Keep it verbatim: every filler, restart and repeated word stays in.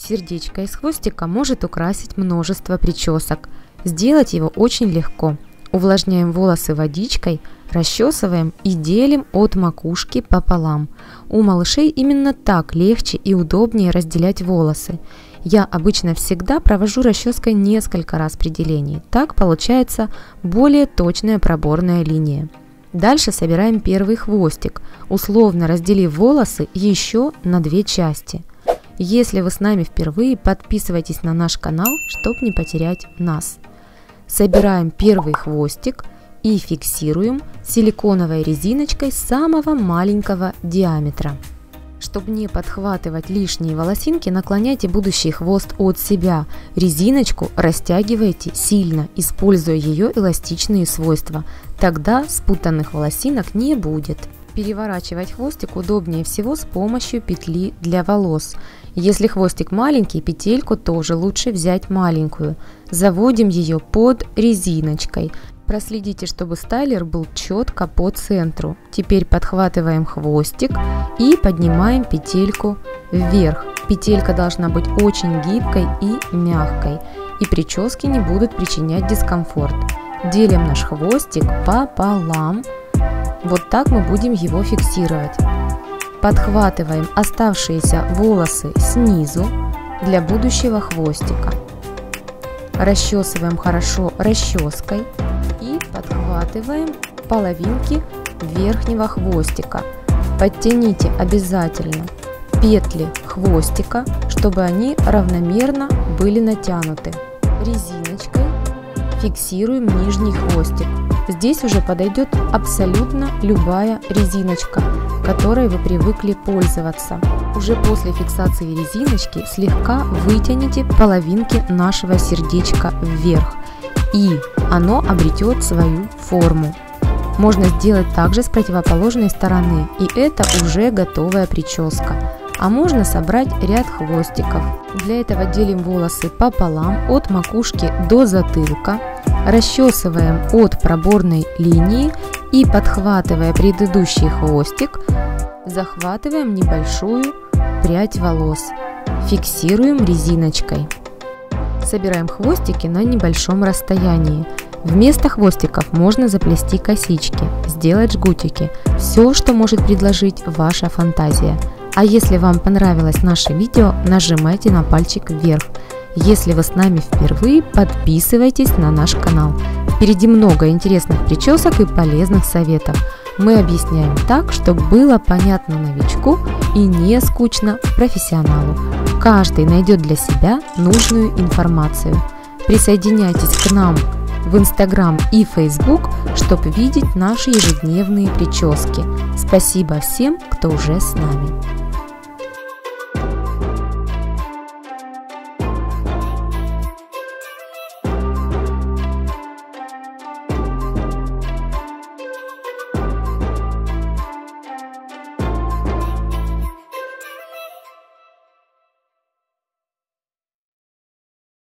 Сердечко из хвостика может украсить множество причесок. Сделать его очень легко. Увлажняем волосы водичкой, расчесываем и делим от макушки пополам. У малышей именно так легче и удобнее разделять волосы. Я обычно всегда провожу расческой несколько раз при делении. Так получается более точная проборная линия. Дальше собираем первый хвостик, условно разделив волосы еще на две части. Если вы с нами впервые, подписывайтесь на наш канал, чтобы не потерять нас. Собираем первый хвостик и фиксируем силиконовой резиночкой самого маленького диаметра. Чтобы не подхватывать лишние волосинки, наклоняйте будущий хвост от себя. Резиночку растягивайте сильно, используя ее эластичные свойства. Тогда спутанных волосинок не будет. Переворачивать хвостик удобнее всего с помощью петли для волос. Если хвостик маленький, петельку тоже лучше взять маленькую. Заводим ее под резиночкой. Проследите, чтобы стайлер был четко по центру. Теперь подхватываем хвостик и поднимаем петельку вверх. Петелька должна быть очень гибкой и мягкой, и прически не будут причинять дискомфорт. Делим наш хвостик пополам. Вот так мы будем его фиксировать. Подхватываем оставшиеся волосы снизу для будущего хвостика. Расчесываем хорошо расческой и подхватываем половинки верхнего хвостика. Подтяните обязательно петли хвостика, чтобы они равномерно были натянуты. Резиночкой фиксируем нижний хвостик. Здесь уже подойдет абсолютно любая резиночка, которой вы привыкли пользоваться. Уже после фиксации резиночки слегка вытяните половинки нашего сердечка вверх, и оно обретет свою форму. Можно сделать также с противоположной стороны, и это уже готовая прическа. А можно собрать ряд хвостиков. Для этого делим волосы пополам от макушки до затылка, расчесываем от проборной линии и, подхватывая предыдущий хвостик, захватываем небольшую прядь волос. Фиксируем резиночкой. Собираем хвостики на небольшом расстоянии. Вместо хвостиков можно заплести косички, сделать жгутики. Все, что может предложить ваша фантазия. А если вам понравилось наше видео, нажимайте на пальчик вверх. Если вы с нами впервые, подписывайтесь на наш канал. Впереди много интересных причесок и полезных советов. Мы объясняем так, чтобы было понятно новичку и не скучно профессионалу. Каждый найдет для себя нужную информацию. Присоединяйтесь к нам в Инстаграм и Фейсбук, чтобы видеть наши ежедневные прически. Спасибо всем, кто уже с нами.